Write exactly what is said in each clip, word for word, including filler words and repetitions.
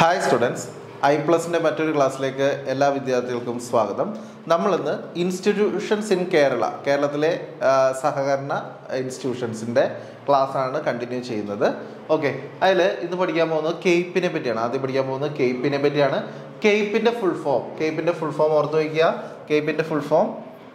Hi students, iPlus ന്റെ മറ്റൊരു ക്ലാസ്സിലേക്ക് എല്ലാ വിദ്യാർത്ഥികൾക്കും സ്വാഗതം. നമ്മൾ ഇന്ന് ഇൻസ്റ്റിറ്റ്യൂഷൻസ് ഇൻ കേരള കേരളത്തിലെ സഹകരണ ഇൻസ്റ്റിറ്റ്യൂഷൻസിന്റെ ക്ലാസ് ആണ് കണ്ടിന്യൂ ചെയ്യുന്നത്. ഓക്കെ, അതിൽ ഇന്ന് പഠിക്കാൻ പോകുന്നത് കെയ്പ്പിനെ പറ്റിയാണ്. ആദ്യം പഠിക്കാൻ പോകുന്നത് കെയ്പ്പിനെ പറ്റിയാണ്. കെയ്പ്പിന്റെ ഫുൾ ഫോം കെയ്പ്പിന്റെ ഫുൾ ഫോം ഓർത്തു വയ്ക്കുക. കെയ്പ്പിന്റെ full form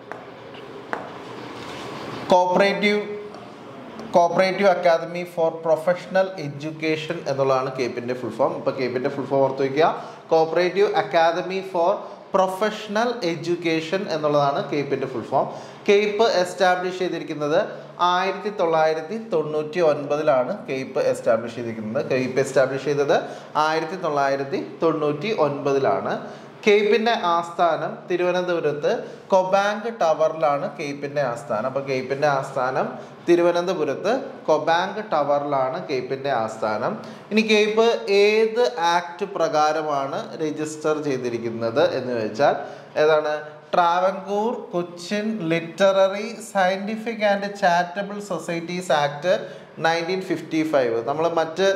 cooperative cooperative academy for professional education എന്നുള്ളതാണ് കെയ്പ്പിൻ്റെ ഫുൾ ഫോം. ഇപ്പോൾ കെയ്പ്പിൻ്റെ ഫുൾ ഫോം ഓർത്ത് വയ്ക്കുക. Cooperative academy for professional education എന്നുള്ളതാണ് കെയ്പ്പിൻ്റെ ഫുൾ ഫോം. കെയ്പ്പ് എസ്റ്റാബ്ലിഷ് ചെയ്തിരിക്കുന്നത് ആയിരത്തി തൊള്ളായിരത്തി തൊണ്ണൂറ്റി ഒൻപതിലാണ് കെയ്പ്പ് എസ്റ്റാബ്ലിഷ് ചെയ്തിരിക്കുന്നത്. കെയ്പ്പ് എസ്റ്റാബ്ലിഷ് ചെയ്തത് ആയിരത്തി തൊള്ളായിരത്തി തൊണ്ണൂറ്റി ഒൻപതിലാണ്. കെയ്പ്പിൻ്റെ ആസ്ഥാനം തിരുവനന്തപുരത്ത് കൊബാങ്ക് ടവറിലാണ് കെയ്പ്പിൻ്റെ ആസ്ഥാനം. അപ്പോൾ കെയ്പ്പിൻ്റെ ആസ്ഥാനം തിരുവനന്തപുരത്ത് കൊബാങ്ക് ടവറിലാണ് കെയ്പ്പിൻ്റെ ആസ്ഥാനം. ഇനി കെയ്പ്പ് ഏത് ആക്ട് പ്രകാരമാണ് രജിസ്റ്റർ ചെയ്തിരിക്കുന്നത് എന്ന് ചോദിച്ചാൽ ഏതാണ്? Travancore Cochin literary scientific and charitable societies act nineteen fifty five. നമ്മൾ മറ്റ്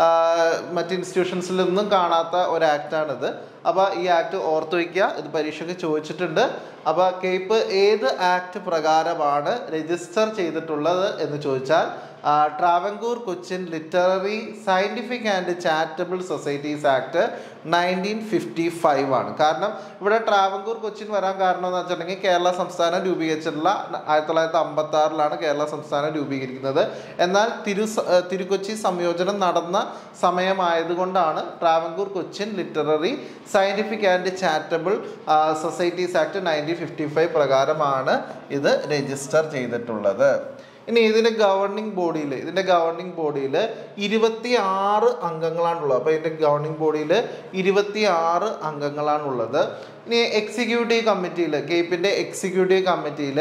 മറ്റ് ഇൻസ്റ്റിറ്റ്യൂഷൻസിൽ നിന്നും കാണാത്ത ഒരു ആക്റ്റാണിത്. അപ്പോൾ ഈ ആക്ട് ഓർത്തു വയ്ക്കുക, ഇത് പരീക്ഷയ്ക്ക് ചോദിച്ചിട്ടുണ്ട്. അപ്പോൾ കെയ്പ്പ് ഏത് ആക്ട് പ്രകാരമാണ് രജിസ്റ്റർ ചെയ്തിട്ടുള്ളത് എന്ന് ചോദിച്ചാൽ Travancore Cochin literary scientific and charitable societies act nineteen fifty five ആണ്. കാരണം ഇവിടെ ട്രാവൻകൂർ കൊച്ചിൻ വരാൻ കാരണം എന്ന് വെച്ചിട്ടുണ്ടെങ്കിൽ കേരള സംസ്ഥാനം രൂപീകരിച്ചിട്ടുള്ള ആയിരത്തി തൊള്ളായിരത്തി അമ്പത്തി ആറിലാണ് കേരള സംസ്ഥാനം രൂപീകരിക്കുന്നത്. എന്നാൽ തിരു തിരുക്കൊച്ചി സംയോജനം നടന്ന സമയമായതുകൊണ്ടാണ് Travancore Cochin literary scientific and charitable societies act nineteen fifty five പ്രകാരമാണ് ഇത് രജിസ്റ്റർ ചെയ്തിട്ടുള്ളത്. ഇനി ഇതിൻ്റെ ഗവർണിംഗ് ബോഡിയിൽ ഇതിൻ്റെ ഗവർണിംഗ് ബോഡിയിൽ ഇരുപത്തി ആറ് അംഗങ്ങളാണുള്ളത്. അപ്പോൾ ഇതിൻ്റെ ഗവർണിംഗ് ബോഡിയിൽ ഇരുപത്തി ആറ് അംഗങ്ങളാണുള്ളത്. ഇനി എക്സിക്യൂട്ടീവ് കമ്മിറ്റിയിൽ കെയ്പ്പിൻ്റെ എക്സിക്യൂട്ടീവ് കമ്മിറ്റിയിൽ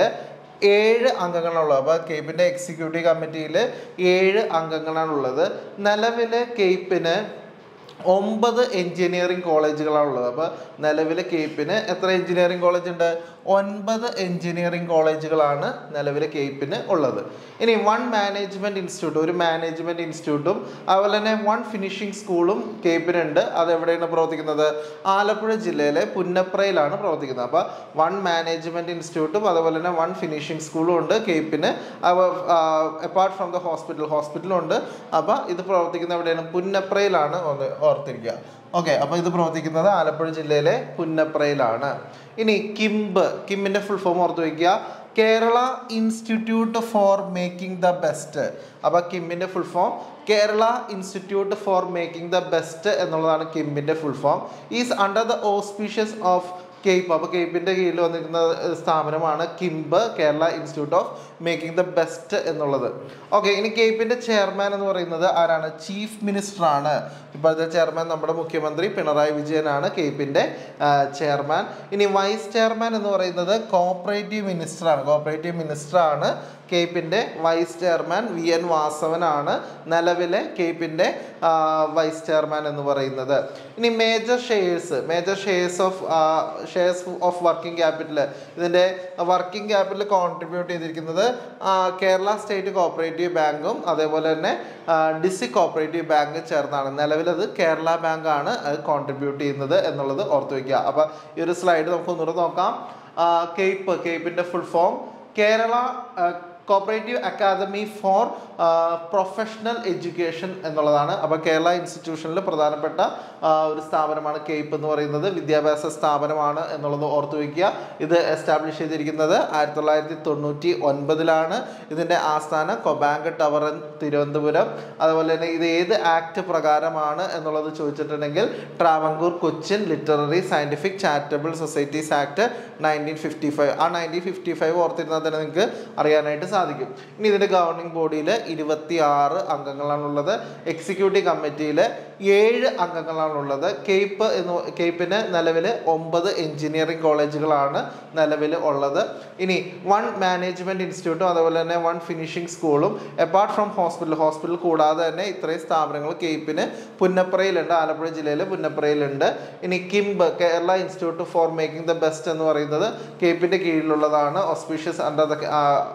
ഏഴ് അംഗങ്ങളാണുള്ളത്. അപ്പോൾ കെയ്പ്പിൻ്റെ എക്സിക്യൂട്ടീവ് കമ്മിറ്റിയിൽ ഏഴ് അംഗങ്ങളാണുള്ളത്. നിലവിൽ കെയ്പ്പിന് ഒമ്പത് എൻജിനീയറിംഗ് കോളേജുകളാണുള്ളത്. അപ്പോൾ നിലവിൽ കെയ്പ്പിന് എത്ര എൻജിനീയറിംഗ് കോളേജ് ഉണ്ട്? ഒൻപത് എൻജിനീയറിംഗ് കോളേജുകളാണ് നിലവിൽ കെയ്പ്പിന് ഉള്ളത്. ഇനി വൺ മാനേജ്മെൻറ്റ് ഇൻസ്റ്റിറ്റ്യൂട്ട് ഒരു മാനേജ്മെൻറ്റ് ഇൻസ്റ്റിറ്റ്യൂട്ടും അതുപോലെ തന്നെ വൺ ഫിനിഷിംഗ് സ്കൂളും കെയ്പ്പിനുണ്ട്. അതെവിടെയാണ് പ്രവർത്തിക്കുന്നത്? ആലപ്പുഴ ജില്ലയിലെ പുന്നപ്രയിലാണ് പ്രവർത്തിക്കുന്നത്. അപ്പോൾ വൺ മാനേജ്മെൻറ്റ് ഇൻസ്റ്റിറ്റ്യൂട്ടും അതുപോലെ തന്നെ വൺ ഫിനിഷിംഗ് സ്കൂളും ഉണ്ട് കെയ്പ്പിന്. അപ്പാർട്ട് ഫ്രം ദ ഹോസ്പിറ്റൽ ഹോസ്പിറ്റലും ഉണ്ട്. അപ്പോൾ ഇത് പ്രവർത്തിക്കുന്നത് എവിടെയാണ്? പുന്നപ്രയിലാണ് ഓർത്തിരിക്കുക. ഓക്കെ, അപ്പോൾ ഇത് പ്രവർത്തിക്കുന്നത് ആലപ്പുഴ ജില്ലയിലെ പുന്നപ്രയിലാണ്. ഇനി കിംബ് കിമ്മിൻ്റെ ഫുൾ ഫോം ഓർത്ത് വയ്ക്കുക. Kerala institute for making the best. അപ്പോൾ കിമ്മിൻ്റെ full form Kerala institute for making the best എന്നുള്ളതാണ് കിമ്മിൻ്റെ full form. Is under the auspicious of CAPE. അപ്പോൾ കെയ്പ്പിൻ്റെ കീഴിൽ വന്നിരിക്കുന്ന സ്ഥാപനമാണ് KIMB, Kerala institute of making the best എന്നുള്ളത്. ഓക്കെ, ഇനി കെയ്പ്പിൻ്റെ ചെയർമാൻ എന്ന് പറയുന്നത് ആരാണ്? ചീഫ് മിനിസ്റ്റർ ആണ്. ഇപ്പോഴത്തെ ചെയർമാൻ നമ്മുടെ മുഖ്യമന്ത്രി പിണറായി വിജയനാണ് കെയ്പ്പിൻ്റെ ചെയർമാൻ. ഇനി വൈസ് ചെയർമാൻ എന്ന് പറയുന്നത് കോഓപ്പറേറ്റീവ് മിനിസ്റ്ററാണ്. കോഓപ്പറേറ്റീവ് മിനിസ്റ്ററാണ് കെയ്പ്പിൻ്റെ വൈസ് ചെയർമാൻ. വി എൻ വാസവനാണ് നിലവിലെ കെയ്പ്പിൻ്റെ വൈസ് ചെയർമാൻ എന്ന് പറയുന്നത്. ഇനി major shares major shares of shares of working capital ഇതിൻ്റെ വർക്കിംഗ് ക്യാപിറ്റൽ കോൺട്രിബ്യൂട്ട് ചെയ്തിരിക്കുന്നത് കേരള സ്റ്റേറ്റ് കോഓപ്പറേറ്റീവ് ബാങ്കും അതേപോലെ തന്നെ ഡിസ്ട്രിക്ട് കോഓപ്പറേറ്റീവ് ബാങ്ക് ചേർന്നാണ്. നിലവിലത് കേരള ബാങ്കാണ് അത് കോൺട്രിബ്യൂട്ട് ചെയ്യുന്നത് എന്നുള്ളത് ഓർത്ത് വയ്ക്കുക. അപ്പോൾ ഈ ഒരു സ്ലൈഡ് നമുക്ക് ഒന്നുകൂടെ നോക്കാം. കെയ്പ്പ് കെയ്പ്പിൻ്റെ full form Kerala cooperative academy for professional education എന്നുള്ളതാണ്. അപ്പോൾ കേരള ഇൻസ്റ്റിറ്റ്യൂഷനിൽ പ്രധാനപ്പെട്ട ഒരു സ്ഥാപനമാണ് കെയ്പ്പ് എന്ന് പറയുന്നത്. വിദ്യാഭ്യാസ സ്ഥാപനമാണ് എന്നുള്ളത് ഓർത്തു വയ്ക്കുക. ഇത് എസ്റ്റാബ്ലിഷ് ചെയ്തിരിക്കുന്നത് ആയിരത്തി തൊള്ളായിരത്തി തൊണ്ണൂറ്റി ഒൻപതിലാണ്. ഇതിൻ്റെ ആസ്ഥാനം കൊബാങ്ക് ടവർ തിരുവനന്തപുരം. അതുപോലെ തന്നെ ഇത് ഏത് ആക്ട് പ്രകാരമാണ് എന്നുള്ളത് ചോദിച്ചിട്ടുണ്ടെങ്കിൽ Travancore Cochin literary scientific charitable societies act nineteen fifty five ആ നയൻറ്റീൻ ഫിഫ്റ്റി ഫൈവ് ഓർത്തിരുന്നാൽ തന്നെ നിങ്ങൾക്ക് അറിയാനായിട്ട് സാധിക്കും. ഇനി ഇതിൻ്റെ ഗവർണിംഗ് ബോഡിയിൽ ഇരുപത്തി ആറ് അംഗങ്ങളാണുള്ളത്. എക്സിക്യൂട്ടീവ് കമ്മിറ്റിയിൽ ഏഴ് അംഗങ്ങളാണുള്ളത്. കെയ്പ്പ് എന്ന് കെയ്പ്പിന് നിലവിൽ ഒമ്പത് എൻജിനീയറിംഗ് കോളേജുകളാണ് നിലവിൽ ഉള്ളത്. ഇനി വൺ മാനേജ്മെൻറ്റ് ഇൻസ്റ്റിറ്റ്യൂട്ടും അതുപോലെ തന്നെ വൺ ഫിനിഷിംഗ് സ്കൂളും അപ്പാർട്ട് ഫ്രം ഹോസ്പിറ്റൽ ഹോസ്പിറ്റൽ കൂടാതെ തന്നെ ഇത്രയും സ്ഥാപനങ്ങൾ കെയ്പ്പിന് പുന്നപ്രയിലുണ്ട്. ആലപ്പുഴ ജില്ലയിൽ പുന്നപ്രയിലുണ്ട്. ഇനി KIMB Kerala institute for making the best എന്ന് പറയുന്നത് കെയ്പ്പിൻ്റെ കീഴിലുള്ളതാണ്. Auspicious under the of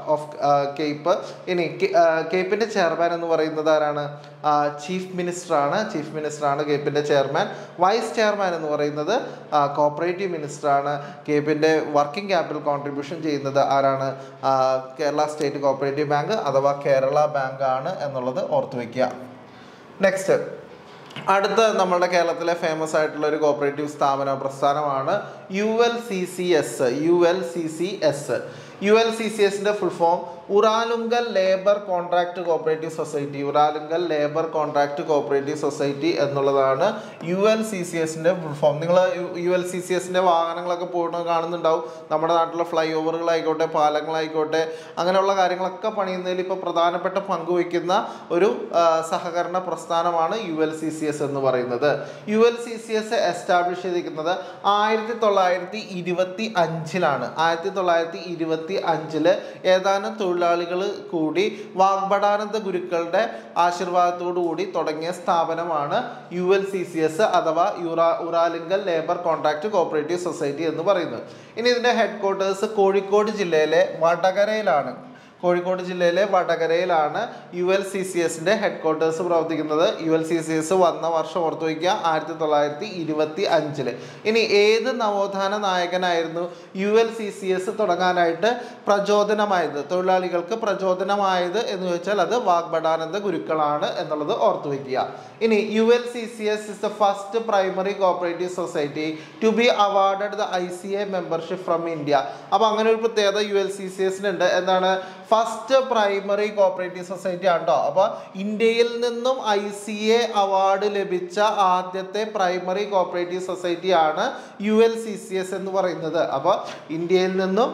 CAPE. ഇനി കേപ്പിൻ്റെ ചെയർമാൻ എന്ന് പറയുന്നത് ആരാണ്? ചീഫ് മിനിസ്റ്റർ ആണ്. ചീഫ് മിനിസ്റ്റർ ആണ് കേപ്പിൻ്റെ ചെയർമാൻ. വൈസ് ചെയർമാൻ എന്ന് പറയുന്നത് കോപ്പറേറ്റീവ് മിനിസ്റ്റർ ആണ്. കേപ്പിൻ്റെ വർക്കിംഗ് ക്യാപിറ്റൽ കോൺട്രിബ്യൂഷൻ ചെയ്യുന്നത് ആരാണ്? കേരള സ്റ്റേറ്റ് കോപ്പറേറ്റീവ് ബാങ്ക് അഥവാ കേരള ബാങ്ക് ആണ് എന്നുള്ളത് ഓർത്തു വയ്ക്കുക. നെക്സ്റ്റ്, അടുത്ത നമ്മുടെ കേരളത്തിലെ ഫേമസ് ആയിട്ടുള്ള ഒരു കോപ്പറേറ്റീവ് സ്ഥാപന പ്രസ്ഥാനമാണ് U L C C S. U L C C S U L C C എസിൻ്റെ full form Uralungal labour contract cooperative society. Uralungal labour contract cooperative society എന്നുള്ളതാണ് യു എൽ സി സി എസിൻ്റെ ഫുൾ ഫോം. നിങ്ങൾ U L C C എസിൻ്റെ വാഹനങ്ങളൊക്കെ പോകുന്നത് കാണുന്നുണ്ടാവും. നമ്മുടെ നാട്ടിലെ ഫ്ലൈ ഓവറുകളായിക്കോട്ടെ, പാലങ്ങളായിക്കോട്ടെ, അങ്ങനെയുള്ള കാര്യങ്ങളൊക്കെ പണിയുന്നതിൽ ഇപ്പോൾ പ്രധാനപ്പെട്ട പങ്ക് വയ്ക്കുന്ന ഒരു സഹകരണ പ്രസ്ഥാനമാണ് U L C C S എന്ന് പറയുന്നത്. U L C C S establish ചെയ്തിരിക്കുന്നത് ആയിരത്തി തൊള്ളായിരത്തി ഇരുപത്തി അഞ്ചിലാണ്. ആയിരത്തി തൊള്ളായിരത്തി ഇരുപത്തി അഞ്ചില് ഏതാനും തൊഴിലാളികൾ കൂടി വാഗ്ഭടാനന്ദ ഗുരുക്കളുടെ ആശീർവാദത്തോടു കൂടി തുടങ്ങിയ സ്ഥാപനമാണ് U L C C S അഥവാ യുറാ Uralungal labour contract cooperative society എന്ന് പറയുന്നത്. ഇനി ഇതിൻ്റെ ഹെഡ് ക്വാർട്ടേഴ്സ് കോഴിക്കോട് ജില്ലയിലെ വടകരയിലാണ്. കോഴിക്കോട് ജില്ലയിലെ വടകരയിലാണ് യു എൽ സി സി എസിൻ്റെ ഹെഡ് ക്വാർട്ടേഴ്സ് പ്രവർത്തിക്കുന്നത്. U L C C S വന്ന വർഷം ഓർത്തു വയ്ക്കുക, ആയിരത്തി തൊള്ളായിരത്തി ഇരുപത്തി അഞ്ചില്. ഇനി ഏത് നവോത്ഥാന നായകനായിരുന്നു U L C C S തുടങ്ങാനായിട്ട് പ്രചോദനമായത്, തൊഴിലാളികൾക്ക് പ്രചോദനമായത് എന്ന് ചോദിച്ചാൽ അത് വാഗ്ഭടാനന്ദ ഗുരുക്കളാണ് എന്നുള്ളത് ഓർത്തു വയ്ക്കുക. ഇനി U L C C S is the first primary cooperative society to be awarded the I C A membership from India. അപ്പോൾ അങ്ങനെ ഒരു പ്രത്യേകത യു എൽ സി സി എസിനുണ്ട്. എന്താണ്? ഫസ്റ്റ് പ്രൈമറി കോപ്പറേറ്റീവ് സൊസൈറ്റി ആണോ. അപ്പോൾ ഇന്ത്യയിൽ നിന്നും ഐ സി എ അവാർഡ് ലഭിച്ച ആദ്യത്തെ പ്രൈമറി കോപ്പറേറ്റീവ് സൊസൈറ്റിയാണ് U L C C S എന്ന് പറയുന്നത്. അപ്പോൾ ഇന്ത്യയിൽ നിന്നും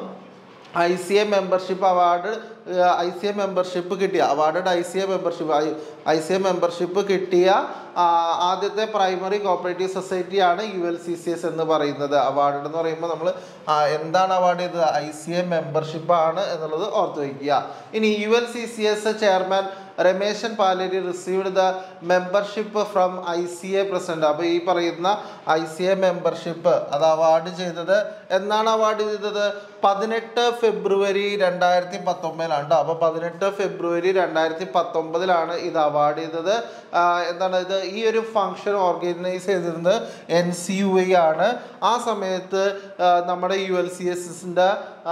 I C A membership award I C A membership കിട്ടിയ awarded I C A membership I C A membership കിട്ടിയ ആദ്യത്തെ പ്രൈമറി കോപ്പറേറ്റീവ് സൊസൈറ്റിയാണ് U L C C S എന്ന് പറയുന്നത്. അവാർഡ് എന്ന് പറയുമ്പോൾ നമ്മൾ എന്താണ് അവാർഡ് ചെയ്തത്? ഐ സി എ മെമ്പർഷിപ്പ് ആണ് എന്നുള്ളത് ഓർത്തു വയ്ക്കുക. ഇനി U L C C S chairman Rameshan Paleri received the membership from I C A president. അപ്പോൾ ഈ പറയുന്ന ഐ സി എ മെമ്പർഷിപ്പ് അത് അവാർഡ് ചെയ്തത് എന്നാണ് അവാർഡ് ചെയ്തത്? പതിനെട്ട് ഫെബ്രുവരി രണ്ടായിരത്തി പത്തൊമ്പതിലാണ് കേട്ടോ. അപ്പോൾ പതിനെട്ട് ഫെബ്രുവരി രണ്ടായിരത്തി പത്തൊമ്പതിലാണ് ഇത് അവാർഡ് ചെയ്തത്. എന്താണ് ഇത്? ഈ ഒരു ഫംഗ്ഷൻ ഓർഗനൈസ് ചെയ്തിരുന്നത് എൻ സി യു ഐ ആണ്. ആ സമയത്ത് നമ്മുടെ യു എൽ സി എസ് എസിൻ്റെ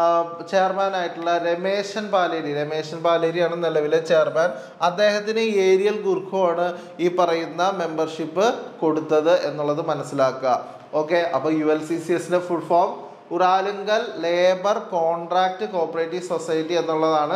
ചെയർമാൻ ആയിട്ടുള്ള രമേശൻ പാലേരി രമേശൻ പാലേരിയാണ് നിലവിലെ ചെയർമാൻ. അദ്ദേഹത്തിന് ഏരിയൽ ഗുർഖോ ആണ് ഈ പറയുന്ന മെമ്പർഷിപ്പ് കൊടുത്തത് എന്നുള്ളത് മനസ്സിലാക്കുക. ഓക്കെ, അപ്പോൾ യു എൽ സി സി എസിൻ്റെ full form Uralungal labour contract cooperative society എന്നുള്ളതാണ്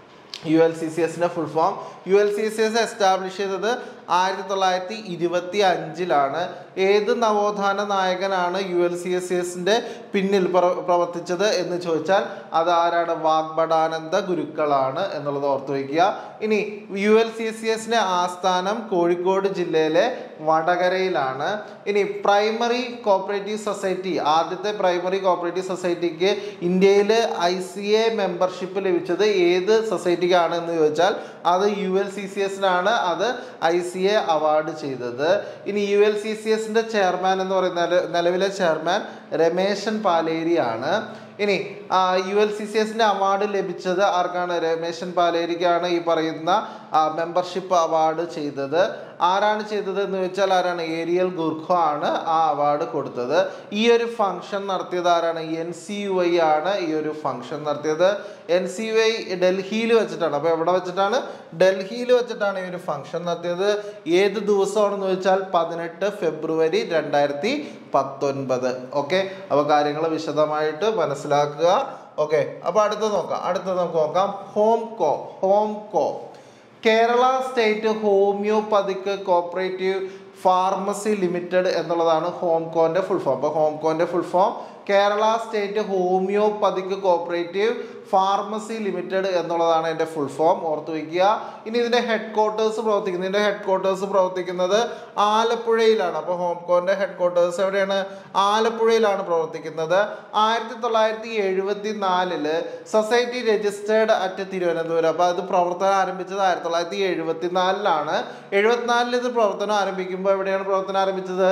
യു എൽ സി സി എസിൻ്റെ full form. U L C C S establish ചെയ്തത് ആയിരത്തി തൊള്ളായിരത്തി ഇരുപത്തി അഞ്ചിലാണ്. ഏത് നവോത്ഥാന നായകനാണ് യു എൽ സി എസ് എസിൻ്റെ പിന്നിൽ പ്രവർത്തിച്ചത് എന്ന് ചോദിച്ചാൽ അത് ആരാണ്? വാഗ്ഭടാനന്ദ ഗുരുക്കളാണ് എന്നുള്ളത് ഓർത്തു വയ്ക്കുക. ഇനി യു എൽ സി സി എസിൻ്റെ ആസ്ഥാനം കോഴിക്കോട് ജില്ലയിലെ വടകരയിലാണ്. ഇനി പ്രൈമറി കോപ്പറേറ്റീവ് സൊസൈറ്റി ആദ്യത്തെ പ്രൈമറി കോപ്പറേറ്റീവ് സൊസൈറ്റിക്ക് ഇന്ത്യയിൽ ഐ സി എ മെമ്പർഷിപ്പ് ലഭിച്ചത് ഏത് സൊസൈറ്റിക്കാണ് എന്ന് ചോദിച്ചാൽ അത് യു എൽ സി സി എസിനാണ് അത് ഐ സി എ അവാർഡ് ചെയ്തത്. ഇനി യു എൽ സി സി എസിൻ്റെ ചെയർമാൻ എന്ന് പറയുന്ന നിലവിലെ ചെയർമാൻ രമേശൻ പാലേരിയാണ്. ഇനി യു എൽ സി സി എസിൻ്റെ അവാർഡ് ലഭിച്ചത് ആർക്കാണ്? രമേശൻ പാലേരിക്കാണ് ഈ പറയുന്ന മെമ്പർഷിപ്പ് അവാർഡ് ചെയ്തത്. ആരാണ് ചെയ്തത് എന്ന് വെച്ചാൽ ആരാണ്? ഏരിയൽ ഗുർഖോ ആണ് ആ അവാർഡ് കൊടുത്തത്. ഈ ഒരു ഫംഗ്ഷൻ നടത്തിയത് ആരാണ്? എൻ സി യു ഐ ആണ് ഈ ഒരു ഫംഗ്ഷൻ നടത്തിയത്. എൻ സി യു ഐ ഡൽഹിയിൽ വെച്ചിട്ടാണ്. അപ്പോൾ എവിടെ വെച്ചിട്ടാണ്? ഡൽഹിയിൽ വെച്ചിട്ടാണ് ഈ ഒരു ഫംഗ്ഷൻ നടത്തിയത്. ഏത് ദിവസമാണെന്ന് വെച്ചാൽ പതിനെട്ട് ഫെബ്രുവരി രണ്ടായിരത്തി പത്തൊൻപത്. ഓക്കെ, അപ്പോൾ കാര്യങ്ങൾ വിശദമായിട്ട് മനസ്സിലാക്കുക. ഓക്കെ, അപ്പോൾ അടുത്ത് നോക്കാം. അടുത്ത് നമുക്ക് നോക്കാം Homco. Homco Kerala state homoeopathic cooperative pharmacy limited എന്നുള്ളതാണ് ഹോംകോൻ്റെ ഫുൾ ഫോം. അപ്പോൾ ഹോംകോൻ്റെ full form Kerala state homoeopathic cooperative pharmacy limited എന്നുള്ളതാണ് എൻ്റെ ഫുൾ ഫോം. ഓർത്തു വയ്ക്കുക. ഇനി ഇതിൻ്റെ ഹെഡ് ക്വാർട്ടേഴ്സ് പ്രവർത്തിക്കുന്നത് ഇതിൻ്റെ ഹെഡ് ക്വാർട്ടേഴ്സ് പ്രവർത്തിക്കുന്നത് ആലപ്പുഴയിലാണ്. അപ്പോൾ ഹോംകോൻ്റെ ഹെഡ് ക്വാർട്ടേഴ്സ് എവിടെയാണ്? ആലപ്പുഴയിലാണ് പ്രവർത്തിക്കുന്നത്. ആയിരത്തി തൊള്ളായിരത്തി എഴുപത്തി നാലില് സൊസൈറ്റി രജിസ്റ്റേർഡ് അറ്റ് തിരുവനന്തപുരം. അപ്പോൾ അത് പ്രവർത്തനം ആരംഭിച്ചത് ആയിരത്തി തൊള്ളായിരത്തി എഴുപത്തി നാലിലാണ്. എഴുപത്തിനാലിൽ ഇത് പ്രവർത്തനം ആരംഭിക്കുമ്പോൾ എവിടെയാണ് പ്രവർത്തനം ആരംഭിച്ചത്?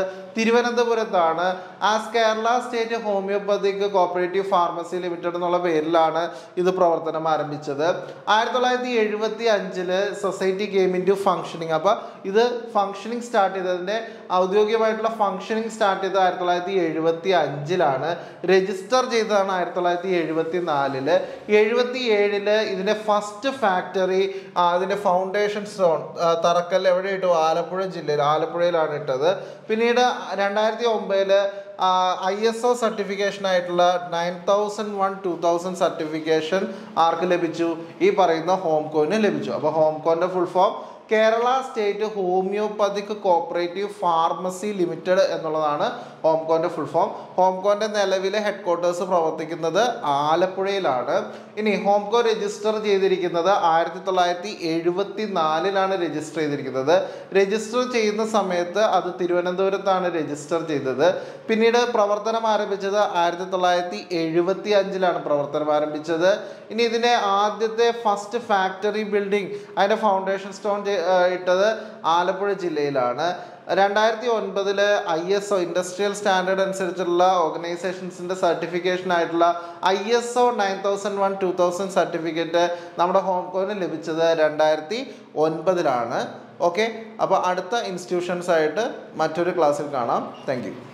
തിരുവനന്തപുരത്താണ്. As Kerala state homoeopathic cooperative pharmacy limited എന്നുള്ള പേരിലാണ് ഇത് പ്രവർത്തനം ആരംഭിച്ചത്. ആയിരത്തി തൊള്ളായിരത്തി എഴുപത്തി അഞ്ചില് society came in to functioning. അപ്പോൾ ഇത് ഫങ്ഷനിങ് സ്റ്റാർട്ട് ചെയ്തതിൻ്റെ ഔദ്യോഗികമായിട്ടുള്ള ഫങ്ഷനിങ് സ്റ്റാർട്ട് ചെയ്തത് ആയിരത്തി തൊള്ളായിരത്തി എഴുപത്തി അഞ്ചിലാണ്. രജിസ്റ്റർ ചെയ്തതാണ് ആയിരത്തി തൊള്ളായിരത്തി എഴുപത്തി നാലില്. എഴുപത്തി ഏഴില് ഇതിൻ്റെ ഫസ്റ്റ് ഫാക്ടറി അതിൻ്റെ ഫൗണ്ടേഷൻ സ്റ്റോൺ തറക്കൽ എവിടെ ഇട്ടു? ആലപ്പുഴ ജില്ലയിൽ, ആലപ്പുഴയിലാണ് ഇട്ടത്. പിന്നീട് രണ്ടായിരത്തി ഒമ്പതില് ഐ എസ് ഒ സർട്ടിഫിക്കേഷൻ ആയിട്ടുള്ള nine thousand one two thousand certification ആർക്ക് ലഭിച്ചു? ഈ പറയുന്ന ഹോംകോന് ലഭിച്ചു. അപ്പോൾ ഹോംകോന്റെ full form Kerala state homoeopathic cooperative pharmacy limited എന്നുള്ളതാണ് ഹോംകോന്റെ ഫുൾ ഫോം. ഹോംകോന്റെ നിലവിലെ ഹെഡ് ക്വാർട്ടേഴ്സ് പ്രവർത്തിക്കുന്നത് ആലപ്പുഴയിലാണ്. ഇനി ഹോംകോ രജിസ്റ്റർ ചെയ്തിരിക്കുന്നത് ആയിരത്തി തൊള്ളായിരത്തി എഴുപത്തി നാലിലാണ് രജിസ്റ്റർ ചെയ്തിരിക്കുന്നത്. രജിസ്റ്റർ ചെയ്യുന്ന സമയത്ത് അത് തിരുവനന്തപുരത്താണ് രജിസ്റ്റർ ചെയ്തത്. പിന്നീട് പ്രവർത്തനം ആരംഭിച്ചത് ആയിരത്തി തൊള്ളായിരത്തി എഴുപത്തി അഞ്ചിലാണ് പ്രവർത്തനം ആരംഭിച്ചത്. ഇനി ഇതിൻ്റെ ആദ്യത്തെ ഫസ്റ്റ് ഫാക്ടറി ബിൽഡിംഗ് അതിൻ്റെ ഫൗണ്ടേഷൻ സ്റ്റോൺ ഇട്ടത് ആലപ്പുഴ ജില്ലയിലാണ്. രണ്ടായിരത്തി ഒൻപതില് I S O industrial standard അനുസരിച്ചുള്ള ഓർഗനൈസേഷൻസിൻ്റെ സർട്ടിഫിക്കേഷൻ ആയിട്ടുള്ള I S O nine thousand one two thousand certificate നമ്മുടെ ഹോംകോന് ലഭിച്ചത് രണ്ടായിരത്തി ഒൻപതിലാണ്. ഓക്കെ, അപ്പോൾ അടുത്ത ഇൻസ്റ്റിറ്റ്യൂഷൻസ് ആയിട്ട് മറ്റൊരു ക്ലാസ്സിൽ കാണാം. Thank U.